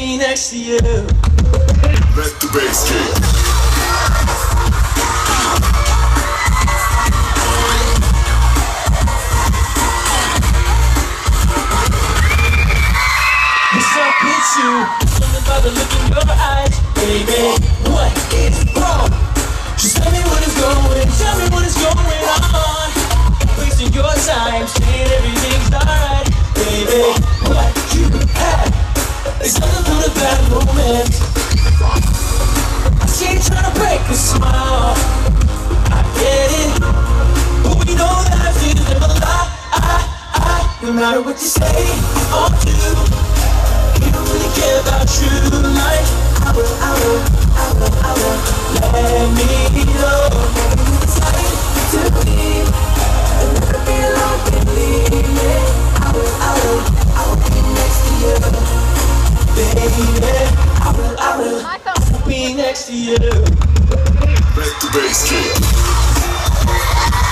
be next to you. Let the bass kick. What's up with you? Something about the look in your eyes, baby. What is wrong? Just tell me what is going. Tell me what is going on. Wasting your time, saying everything's alright, baby. What you had is nothing but a bad moment. I see you trying to break a smile. I get it, but we know that things never lie. No matter what you say or do, we don't really care about you. Like I will let me know. Decide to leave and never be alone. Believe me, I will be next to you, baby. I will be next to you. Let the bass kick.